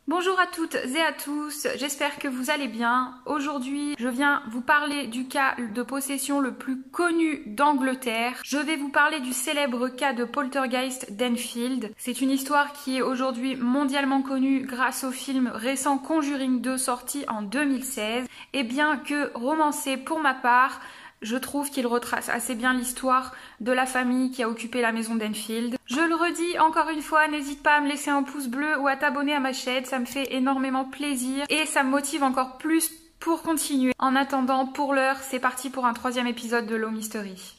Bonjour à toutes et à tous, j'espère que vous allez bien. Aujourd'hui, je viens vous parler du cas de possession le plus connu d'Angleterre. Je vais vous parler du célèbre cas de poltergeist d'Enfield. C'est une histoire qui est aujourd'hui mondialement connue grâce au film récent Conjuring 2 sorti en 2016. Et bien que romancé pour ma part, je trouve qu'il retrace assez bien l'histoire de la famille qui a occupé la maison d'Enfield. Je le redis encore une fois, n'hésite pas à me laisser un pouce bleu ou à t'abonner à ma chaîne, ça me fait énormément plaisir et ça me motive encore plus pour continuer. En attendant, pour l'heure, c'est parti pour un 3e épisode de Low Mystery.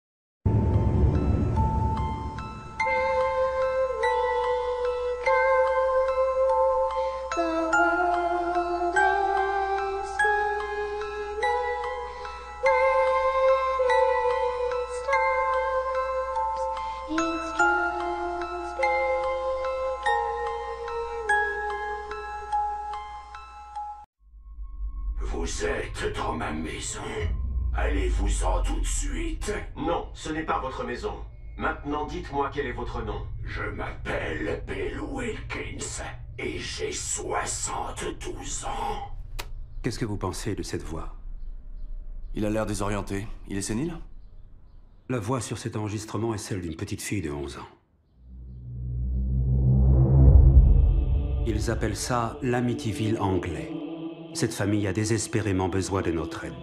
Vous êtes dans ma maison. Allez-vous-en tout de suite. Non, ce n'est pas votre maison. Maintenant, dites-moi quel est votre nom. Je m'appelle Bill Wilkins et j'ai 72 ans. Qu'est-ce que vous pensez de cette voix? Il a l'air désorienté. Il est sénile? La voix sur cet enregistrement est celle d'une petite fille de 11 ans. Ils appellent ça l'Amityville anglais. Cette famille a désespérément besoin de notre aide.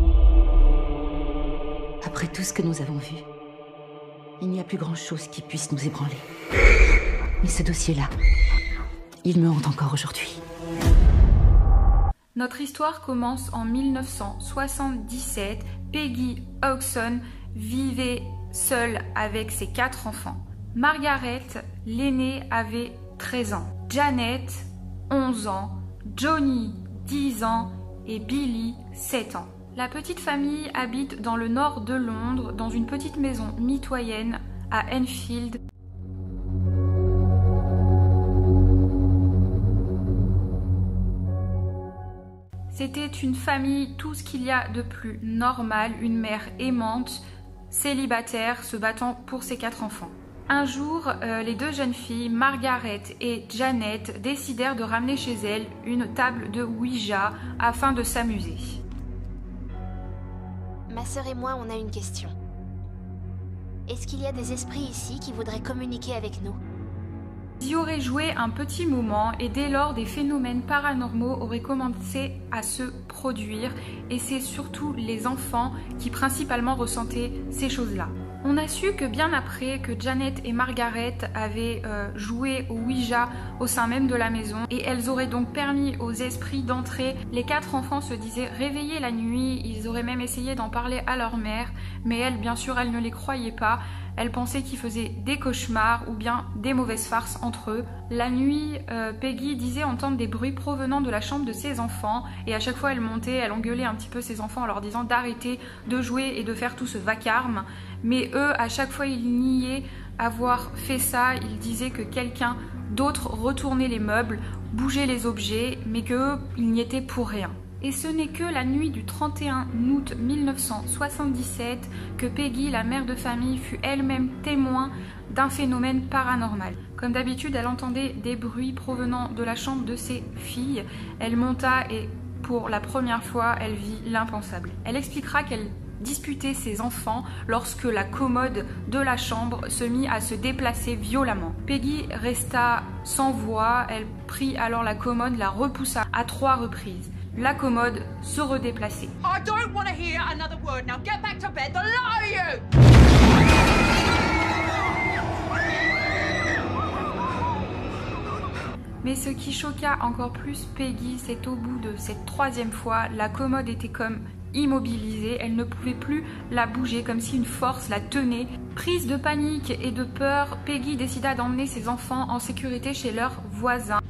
Après tout ce que nous avons vu, il n'y a plus grand-chose qui puisse nous ébranler. Mais ce dossier-là, il me hante encore aujourd'hui. Notre histoire commence en 1977. Peggy Hawkson vivait seule avec ses 4 enfants. Margaret, l'aînée, avait 13 ans. Janet, 11 ans. Johnny, 10 ans. Et Billy, 7 ans. La petite famille habite dans le nord de Londres, dans une petite maison mitoyenne à Enfield. C'était une famille, tout ce qu'il y a de plus normal, une mère aimante, célibataire, se battant pour ses 4 enfants. Un jour, les 2 jeunes filles, Margaret et Janet, décidèrent de ramener chez elles une table de Ouija afin de s'amuser. Ma sœur et moi, on a une question. Est-ce qu'il y a des esprits ici qui voudraient communiquer avec nous? Ils y auraient joué un petit moment et dès lors des phénomènes paranormaux auraient commencé à se produire et c'est surtout les enfants qui principalement ressentaient ces choses-là. On a su que bien après que Janet et Margaret avaient joué au Ouija au sein même de la maison et elles auraient donc permis aux esprits d'entrer, les 4 enfants se disaient réveillés la nuit, ils auraient même essayé d'en parler à leur mère, mais elle, bien sûr, elle ne les croyait pas. Elle pensait qu'ils faisaient des cauchemars ou bien des mauvaises farces entre eux. La nuit, Peggy disait entendre des bruits provenant de la chambre de ses enfants et à chaque fois elle montait, elle engueulait un petit peu ses enfants en leur disant d'arrêter de jouer et de faire tout ce vacarme. Mais eux, à chaque fois, ils niaient avoir fait ça. Ils disaient que quelqu'un d'autre retournait les meubles, bougeait les objets, mais qu'eux, ils n'y étaient pour rien. Et ce n'est que la nuit du 31 août 1977 que Peggy, la mère de famille, fut elle-même témoin d'un phénomène paranormal. Comme d'habitude, elle entendait des bruits provenant de la chambre de ses filles. Elle monta et pour la première fois, elle vit l'impensable. Elle expliquera qu'elle disputait ses enfants lorsque la commode de la chambre se mit à se déplacer violemment. Peggy resta sans voix, elle prit alors la commode, la repoussa à 3 reprises. La commode se redéplaçait. I don't want to hear another word. Now get back to bed. The lot of you! Mais ce qui choqua encore plus Peggy, c'est au bout de cette 3e fois, la commode était comme immobilisée, elle ne pouvait plus la bouger, comme si une force la tenait. Prise de panique et de peur, Peggy décida d'emmener ses enfants en sécurité chez leurs voisins.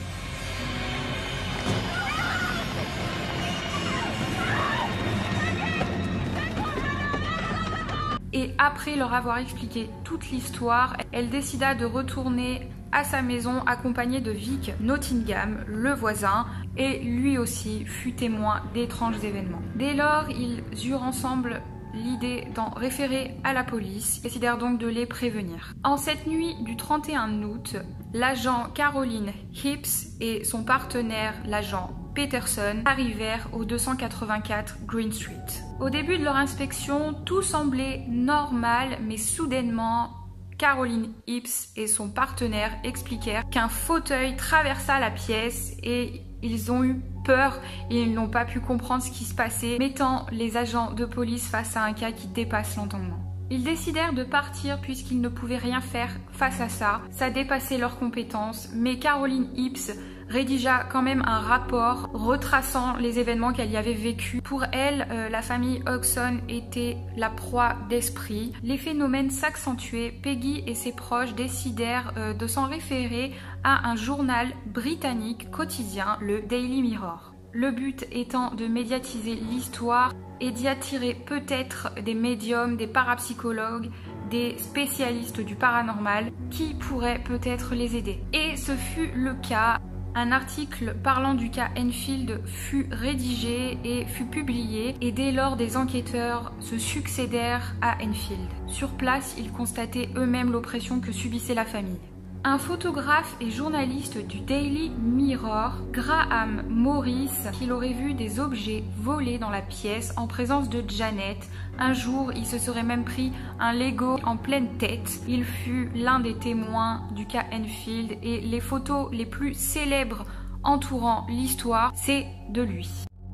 Et après leur avoir expliqué toute l'histoire, elle décida de retourner à sa maison accompagnée de Vic Nottingham, le voisin, et lui aussi fut témoin d'étranges événements. Dès lors, ils eurent ensemble l'idée d'en référer à la police, décidèrent donc de les prévenir. En cette nuit du 31 août, l'agent Caroline Hipps et son partenaire, l'agent Peterson, arrivèrent au 284 Green Street. Au début de leur inspection, tout semblait normal, mais soudainement, Caroline Hipps et son partenaire expliquèrent qu'un fauteuil traversa la pièce et ils ont eu peur et ils n'ont pas pu comprendre ce qui se passait, mettant les agents de police face à un cas qui dépasse l'entendement. Ils décidèrent de partir puisqu'ils ne pouvaient rien faire face à ça. Ça dépassait leurs compétences, mais Caroline Hipps rédigea quand même un rapport retraçant les événements qu'elle y avait vécus. Pour elle, la famille Hodgson était la proie d'esprit. Les phénomènes s'accentuaient. Peggy et ses proches décidèrent de s'en référer à un journal britannique quotidien, le Daily Mirror. Le but étant de médiatiser l'histoire et d'y attirer peut-être des médiums, des parapsychologues, des spécialistes du paranormal qui pourraient peut-être les aider. Et ce fut le cas. Un article parlant du cas Enfield fut rédigé et fut publié et dès lors des enquêteurs se succédèrent à Enfield. Sur place, ils constataient eux-mêmes l'oppression que subissait la famille. Un photographe et journaliste du Daily Mirror, Graham Morris, qu'il aurait vu des objets volés dans la pièce en présence de Janet. Un jour, il se serait même pris un Lego en pleine tête. Il fut l'un des témoins du cas Enfield et les photos les plus célèbres entourant l'histoire, c'est de lui.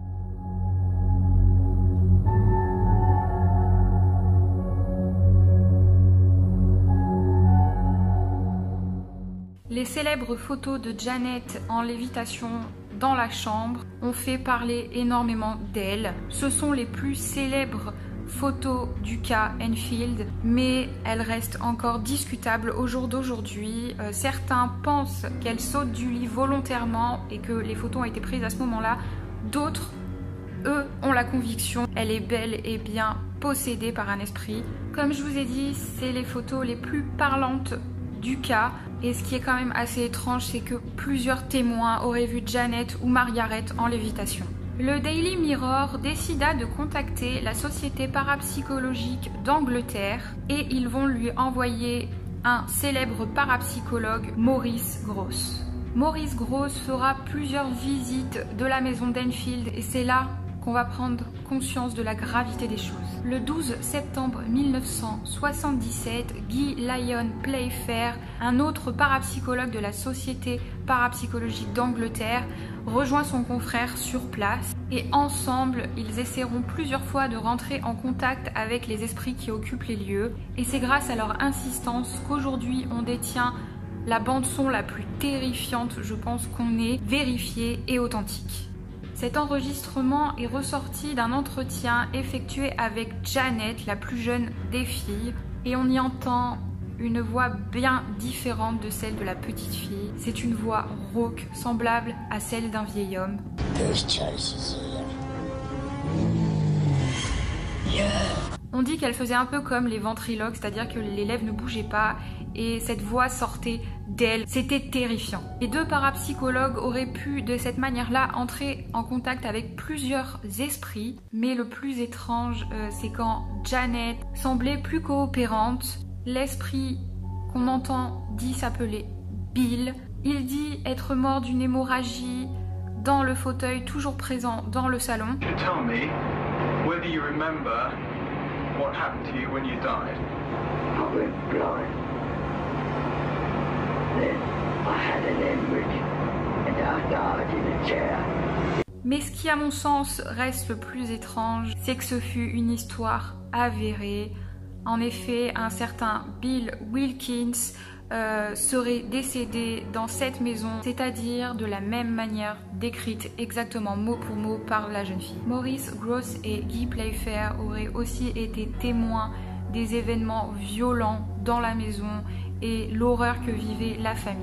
Les célèbres photos de Janet en lévitation dans la chambre ont fait parler énormément d'elle. Ce sont les plus célèbres photos du cas Enfield, mais elles restent encore discutables au jour d'aujourd'hui. Certains pensent qu'elle saute du lit volontairement et que les photos ont été prises à ce moment-là. D'autres, eux, ont la conviction qu'elle est bel et bien possédée par un esprit. Comme je vous ai dit, c'est les photos les plus parlantes du cas. Et ce qui est quand même assez étrange, c'est que plusieurs témoins auraient vu Janet ou Margaret en lévitation. Le Daily Mirror décida de contacter la Société parapsychologique d'Angleterre et ils vont lui envoyer un célèbre parapsychologue, Maurice Grosse. Maurice Grosse fera plusieurs visites de la maison d'Enfield et c'est là qu'on va prendre conscience de la gravité des choses. Le 12 septembre 1977, Guy Lyon Playfair, un autre parapsychologue de la Société parapsychologique d'Angleterre, rejoint son confrère sur place et ensemble, ils essaieront plusieurs fois de rentrer en contact avec les esprits qui occupent les lieux. Et c'est grâce à leur insistance qu'aujourd'hui on détient la bande-son la plus terrifiante, je pense, qu'on ait vérifiée et authentique. Cet enregistrement est ressorti d'un entretien effectué avec Janet, la plus jeune des filles, et on y entend une voix bien différente de celle de la petite fille. C'est une voix rauque, semblable à celle d'un vieil homme. On dit qu'elle faisait un peu comme les ventriloques, c'est-à-dire que les lèvres ne bougeaient pas et cette voix sortait d'elle. C'était terrifiant. Les deux parapsychologues auraient pu de cette manière-là entrer en contact avec plusieurs esprits, mais le plus étrange, c'est quand Janet semblait plus coopérante. L'esprit qu'on entend dit s'appeler Bill. Il dit être mort d'une hémorragie dans le fauteuil toujours présent dans le salon. Tell me whether you remember what happened to you when you died. I went blind. Then I had an hemorrhage and I died in a chair. Mais ce qui à mon sens reste le plus étrange, c'est que ce fut une histoire avérée. En effet, un certain Bill Wilkins serait décédé dans cette maison, c'est-à-dire de la même manière décrite exactement mot pour mot par la jeune fille. Maurice Grosse et Guy Playfair auraient aussi été témoins des événements violents dans la maison et l'horreur que vivait la famille.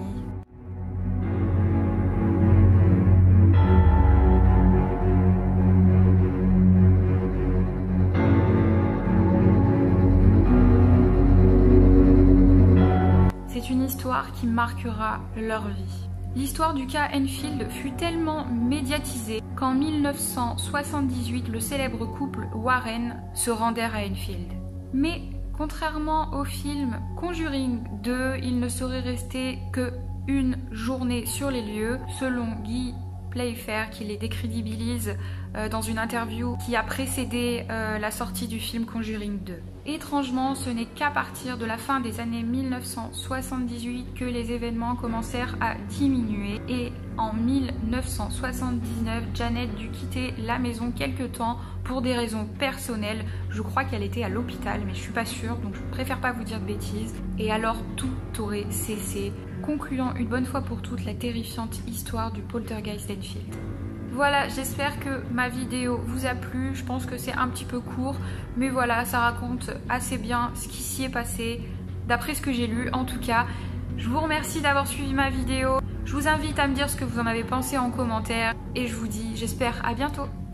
C'est une histoire qui marquera leur vie. L'histoire du cas Enfield fut tellement médiatisée qu'en 1978, le célèbre couple Warren se rendait à Enfield. Mais contrairement au film Conjuring 2, il ne serait resté que une journée sur les lieux, selon Guy Playfair, qui les décrédibilise dans une interview qui a précédé la sortie du film Conjuring 2. Étrangement, ce n'est qu'à partir de la fin des années 1978 que les événements commencèrent à diminuer et en 1979, Janet dut quitter la maison quelque temps pour des raisons personnelles. Je crois qu'elle était à l'hôpital, mais je suis pas sûre, donc je préfère pas vous dire de bêtises. Et alors tout aurait cessé, concluant une bonne fois pour toutes la terrifiante histoire du poltergeist d'Enfield. Voilà, j'espère que ma vidéo vous a plu. Je pense que c'est un petit peu court, mais voilà, ça raconte assez bien ce qui s'y est passé, d'après ce que j'ai lu en tout cas. Je vous remercie d'avoir suivi ma vidéo. Je vous invite à me dire ce que vous en avez pensé en commentaire et je vous dis, j'espère à bientôt.